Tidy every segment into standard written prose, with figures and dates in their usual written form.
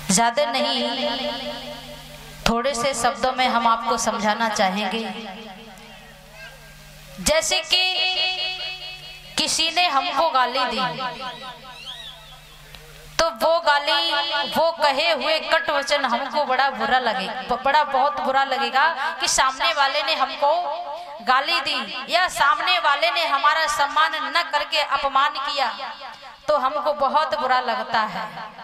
ज्यादा नहीं, थोड़े से शब्दों में हम आपको समझाना चाहेंगे। जैसे कि किसी ने हमको गाली दी, तो वो गाली, वो कहे हुए कट वचन हमको बड़ा बुरा लगे, बहुत बुरा लगेगा कि सामने वाले ने हमको गाली दी या सामने वाले ने हमारा सम्मान न करके अपमान किया, तो हमको बहुत बुरा लगता है।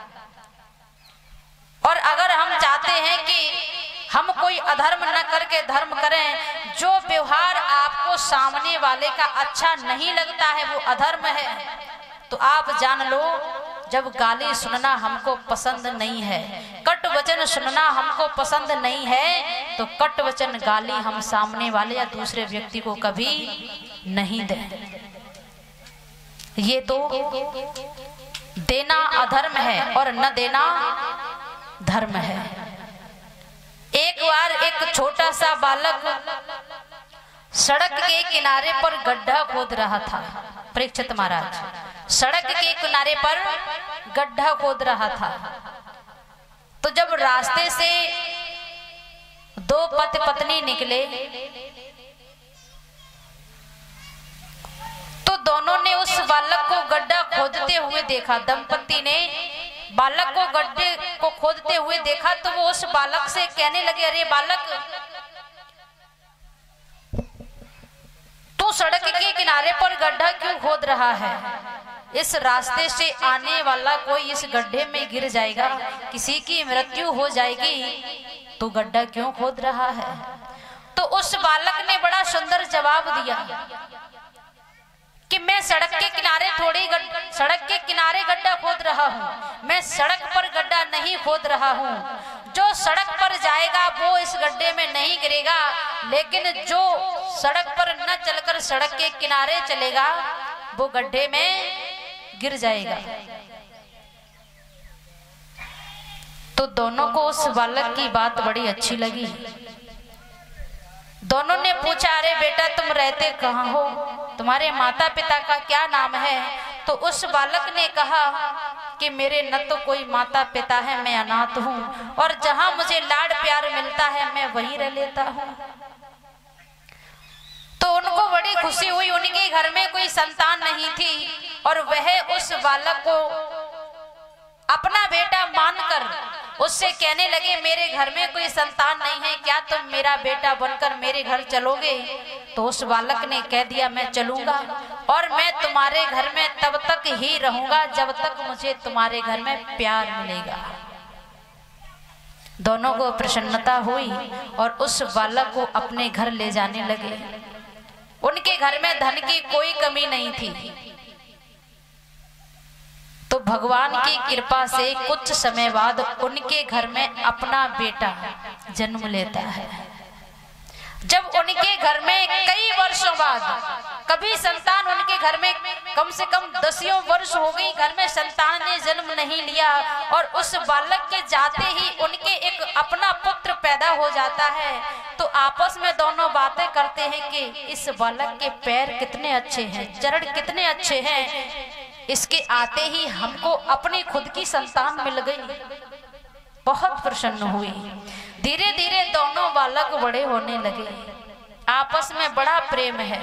और अगर हम चाहते हैं कि हम कोई अधर्म न करके धर्म करें, जो व्यवहार आपको सामने वाले का अच्छा नहीं लगता है वो अधर्म है, तो आप जान लो जब गाली सुनना हमको पसंद नहीं है, कट वचन सुनना हमको पसंद नहीं है, तो कट वचन गाली हम सामने वाले या दूसरे व्यक्ति को कभी नहीं दें। ये तो देना अधर्म है और न देना धर्म है। एक बार एक छोटा सा बालक सड़क के किनारे पर गड्ढा खोद रहा था। परीक्षित महाराज सड़क के किनारे पर गड्ढा खोद रहा था, तो जब रास्ते से दो पति पत्नी निकले तो दोनों ने उस बालक को गड्ढा खोदते हुए देखा। दंपति ने बालक को गड्ढे को खोदते हुए देखा, तो वो उस बालक से कहने लगे, अरे बालक, तू सड़क के किनारे पर गड्ढा क्यों खोद रहा है? इस रास्ते से आने वाला कोई इस गड्ढे में गिर जाएगा, किसी की मृत्यु हो जाएगी, तो गड्ढा क्यों खोद रहा है? तो उस बालक ने बड़ा सुंदर जवाब दिया कि मैं सड़क के किनारे गड्ढा खोद रहा हूँ, मैं सड़क पर गड्ढा नहीं खोद रहा हूँ। जो सड़क पर जाएगा वो इस गड्ढे में नहीं गिरेगा, लेकिन जो सड़क पर न चलकर सड़क के किनारे चलेगा वो गड्ढे में गिर जाएगा। तो दोनों को उस बालक की बात बड़ी अच्छी लगी। दोनों ने पूछा, अरे बेटा, तुम रहते कहाँ हो? तुम्हारे माता पिता का क्या नाम है? तो उस बालक ने कहा कि मेरे न तो कोई माता पिता है, मैं अनाथ हूँ, और जहाँ मुझे लाड प्यार मिलता है मैं वहीं रह लेता हूँ। तो उनको बड़ी खुशी हुई, उनके घर में कोई संतान नहीं थी, और वह उस बालक को अपना बेटा मानकर उससे कहने लगे, मेरे घर में कोई संतान नहीं है, क्या तुम मेरा बेटा बनकर मेरे घर चलोगे? तो उस बालक ने कह दिया, मैं चलूंगा, और मैं तुम्हारे घर में तब तक ही रहूंगा जब तक मुझे तुम्हारे घर में प्यार मिलेगा। दोनों को प्रसन्नता हुई और उस बालक को अपने घर ले जाने लगे। उनके घर में धन की कोई कमी नहीं थी। तो भगवान की कृपा से कुछ समय बाद उनके घर में अपना बेटा जन्म लेता है। जब उनके घर में कई वर्षों बाद कभी संतान, उनके घर में कम से कम 10 वर्ष हो गई, घर में संतान ने जन्म नहीं लिया, और उस बालक के जाते ही उनके एक अपना पुत्र पैदा हो जाता है, तो आपस में दोनों बातें करते हैं कि इस बालक के पैर कितने अच्छे हैं, चरण कितने अच्छे हैं, इसके आते ही हमको अपनी खुद की संतान मिल गई। बहुत प्रसन्न हुई। धीरे धीरे दोनों बालक बड़े होने लगे, आपस में बड़ा प्रेम है।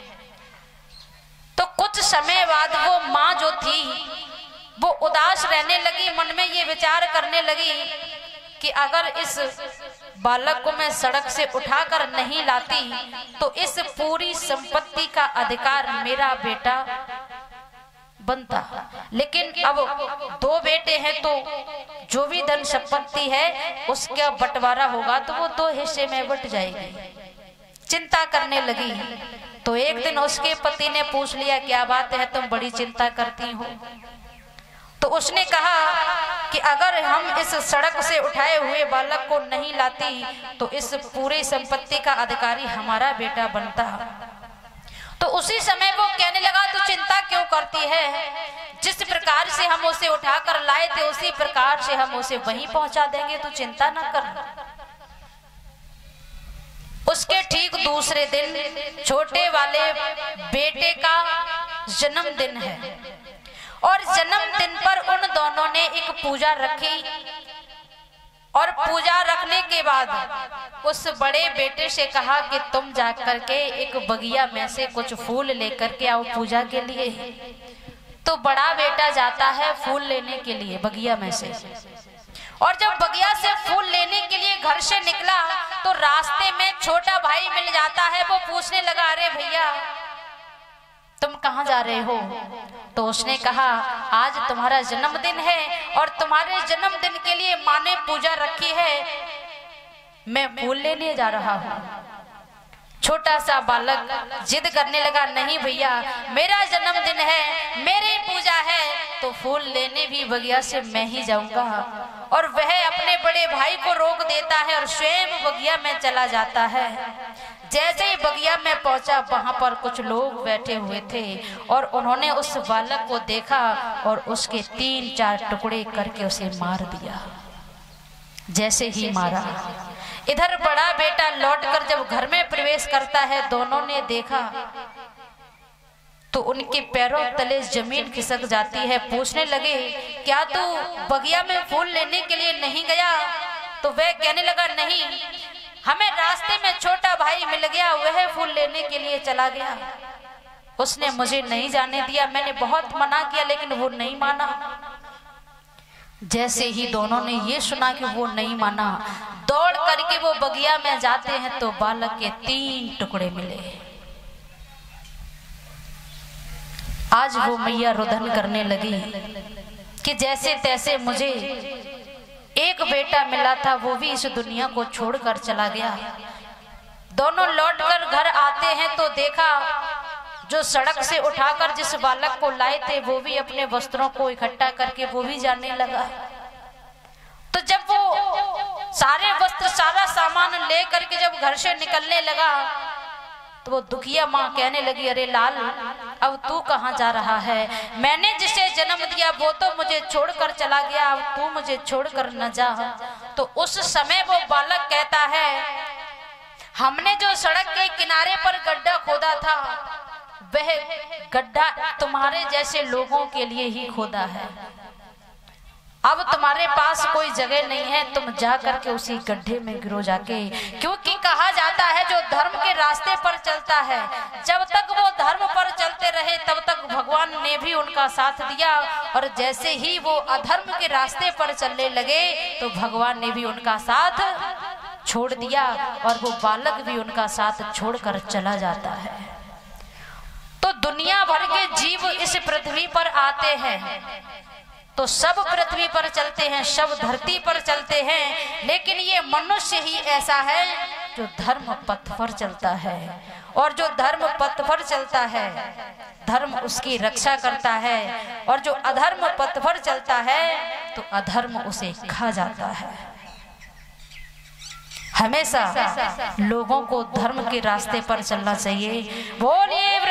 तो कुछ समय बाद वो माँ जो थी वो उदास रहने लगी, मन में ये विचार करने लगी कि अगर इस बालक को मैं सड़क से उठाकर नहीं लाती तो इस पूरी संपत्ति का अधिकार मेरा बेटा बनता। लेकिन अब 2 बेटे हैं, तो जो भी धन संपत्ति है उसका बंटवारा होगा, तो वो 2 हिस्से में बट जाएगी। चिंता करने लगी। तो एक दिन उसके पति ने पूछ लिया, क्या बात है, तुम बड़ी चिंता करती हो? तो उसने कहा कि अगर हम इस सड़क से उठाए हुए बालक को नहीं लाती तो इस पूरी संपत्ति का अधिकारी हमारा बेटा बनता। तो उसी समय वो कहने लगा, तू चिंता क्यों करती है? जिस प्रकार से हम उसे उठाकर लाए थे उसी प्रकार से हम उसे वहीं पहुंचा देंगे, तू चिंता न कर। उसके ठीक दूसरे दिन छोटे वाले बेटे का जन्मदिन है, और जन्मदिन पर उन दोनों ने एक पूजा रखी और पूजा रखने के बाद उस बड़े बेटे से कहा कि तुम जाकर के एक बगिया में से कुछ फूल लेकर के आओ पूजा के लिए। तो बड़ा बेटा जाता है फूल लेने के लिए बगिया में से, और जब बगिया से फूल लेने के लिए घर से निकला तो रास्ते में छोटा भाई मिल जाता है। वो पूछने लगा, अरे भैया तुम कहाँ जा रहे हो? तो उसने कहा, आज तुम्हारा जन्मदिन है और तुम्हारे जन्मदिन के लिए माँ ने पूजा रखी है, मैं फूल लेने जा रहा हूँ। छोटा सा बालक जिद करने लगा, नहीं भैया मेरा जन्मदिन है, मेरी पूजा है, तो फूल लेने भी बगिया से मैं ही जाऊंगा। और वह अपने बड़े भाई को रोक देता है और स्वयं बगिया में चला जाता है। जैसे ही बगिया में पहुंचा, वहां पर कुछ लोग बैठे हुए थे और उन्होंने उस बालक को देखा और उसके 3-4 टुकड़े करके उसे मार दिया। जैसे ही मारा, इधर बड़ा बेटा लौटकर जब घर में प्रवेश करता है, दोनों ने देखा तो उनके पैरों तले जमीन खिसक जाती है। पूछने लगे, क्या तू बगिया में फूल लेने के लिए नहीं गया? तो वह कहने लगा, नहीं, हमें रास्ते में छोटा भाई मिल गया, वह फूल लेने के लिए चला गया, उसने मुझे नहीं जाने दिया, मैंने बहुत मना किया लेकिन वो नहीं माना। जैसे ही दोनों ने ये सुना कि वो नहीं माना, दौड़ करके वो बगिया में जाते हैं तो बालक के 3 टुकड़े मिले। आज वो मैया रुदन करने लगी कि जैसे तैसे मुझे एक बेटा मिला था, वो भी इस दुनिया को छोड़कर चला गया। दोनों लौटकर घर आते हैं तो देखा जो सड़क से उठाकर जिस बालक को लाए थे वो भी अपने वस्त्रों को इकट्ठा करके वो भी जाने लगा। तो जब वो सारे वस्त्र सारा सामान ले करके जब घर से निकलने लगा तो वो दुखिया माँ कहने लगी, अरे लाल अब तू कहाँ जा रहा है? मैंने जिसे जन्म दिया वो तो मुझे छोड़कर चला गया, अब तू मुझे छोड़कर न जा। तो उस समय वो बालक कहता है, हमने जो सड़क के किनारे पर गड्ढा खोदा था वह गड्ढा तुम्हारे जैसे लोगों के लिए ही खोदा है, अब तुम्हारे पास कोई जगह नहीं है, तुम जा करके उसी गड्ढे में गिरो जाके। क्योंकि कहा जाता है जो धर्म के रास्ते पर चलता है, जब तक वो धर्म पर चलते रहे तब तक भगवान ने भी उनका साथ दिया, और जैसे ही वो अधर्म के रास्ते पर चलने लगे तो भगवान ने भी उनका साथ छोड़ दिया और वो बालक भी उनका साथ छोड़कर चला जाता है। तो दुनिया भर के जीव इस पृथ्वी पर आते हैं तो सब पृथ्वी पर चलते हैं, सब धरती पर चलते हैं, लेकिन ये मनुष्य ही ऐसा है जो धर्म पथ पर चलता है। और जो धर्म पथ पर चलता है धर्म उसकी रक्षा करता है, और जो अधर्म पथ पर चलता है तो अधर्म उसे खा जाता है। हमेशा लोगों को धर्म के रास्ते पर चलना चाहिए। बोलिए